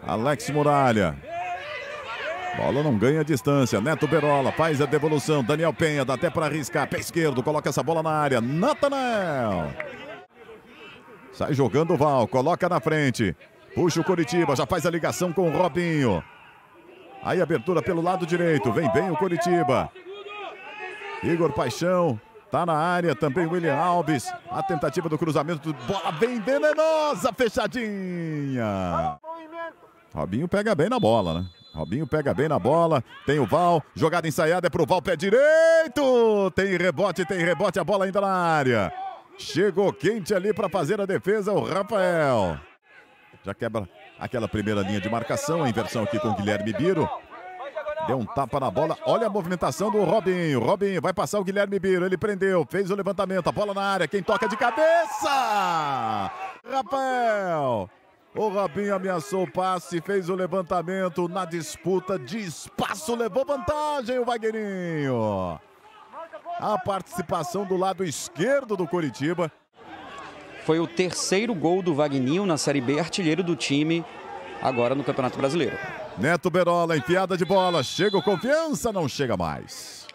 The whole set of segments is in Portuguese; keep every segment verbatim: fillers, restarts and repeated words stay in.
Alex Muralha. Bola não ganha distância. Neto Berola faz a devolução. Daniel Penha dá até para arriscar. Pé esquerdo, coloca essa bola na área. Natanael. Sai jogando o Val, coloca na frente. Puxa o Coritiba, já faz a ligação com o Robinho. Aí abertura pelo lado direito. Vem bem o Coritiba. Igor Paixão. Tá na área também William Alves. A tentativa do cruzamento. Bola bem venenosa, fechadinha. Robinho pega bem na bola, né? Robinho pega bem na bola. Tem o Val. Jogada ensaiada é pro Val, pé direito. Tem rebote, tem rebote. A bola ainda na área. Chegou quente ali para fazer a defesa o Rafael. Já quebra aquela primeira linha de marcação. A inversão aqui com o Guilherme Biro. Deu um tapa na bola. Olha a movimentação do Robinho. Robinho vai passar o Guilherme Biro. Ele prendeu, fez o levantamento. A bola na área. Quem toca de cabeça? Rafael. O Robinho ameaçou o passe, fez o levantamento na disputa de espaço. Levou vantagem o Wagninho. A participação do lado esquerdo do Coritiba. Foi o terceiro gol do Wagninho na Série B, artilheiro do time, agora no Campeonato Brasileiro. Neto Berola, enfiada de bola. Chega o Confiança, não chega mais.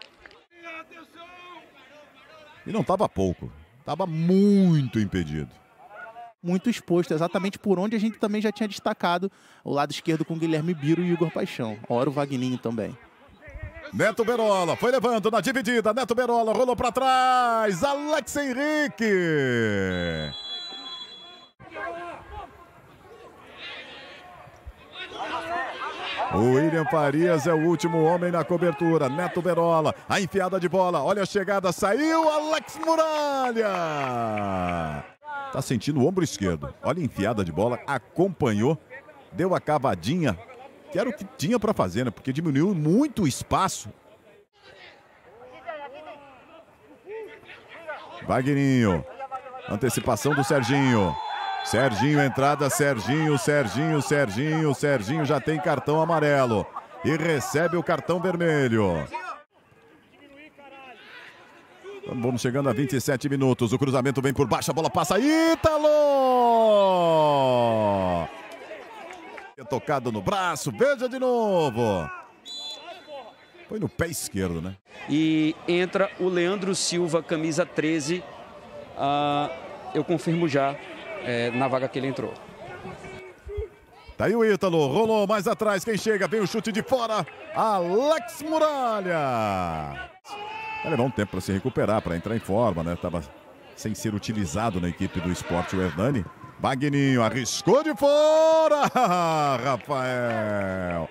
E não estava pouco, estava muito impedido. Muito exposto, exatamente por onde a gente também já tinha destacado o lado esquerdo com Guilherme Biro e Igor Paixão. Ora o Wagninho também. Neto Berola, foi levando na dividida, Neto Berola rolou para trás, Alex Henrique. O William Farias é o último homem na cobertura, Neto Berola, a enfiada de bola, olha a chegada, saiu Alex Muralha. Tá sentindo o ombro esquerdo. Olha a enfiada de bola, acompanhou, deu a cavadinha, que era o que tinha para fazer, né? Porque diminuiu muito o espaço. Wagninho, antecipação do Serginho. Serginho, entrada, Serginho, Serginho, Serginho, Serginho já tem cartão amarelo e recebe o cartão vermelho. Vamos chegando a vinte e sete minutos. O cruzamento vem por baixo, a bola passa. Ítalo! Tocado no braço, veja de novo. Foi no pé esquerdo, né? E entra o Leandro Silva, camisa treze. Ah, eu confirmo já é, na vaga que ele entrou. Tá aí o Ítalo, rolou mais atrás. Quem chega? Vem o chute de fora. Alex Muralha. Vai levar um tempo para se recuperar, para entrar em forma, né? Tava sem ser utilizado na equipe do Sport o Hernani. Wagninho arriscou de fora. Rafael.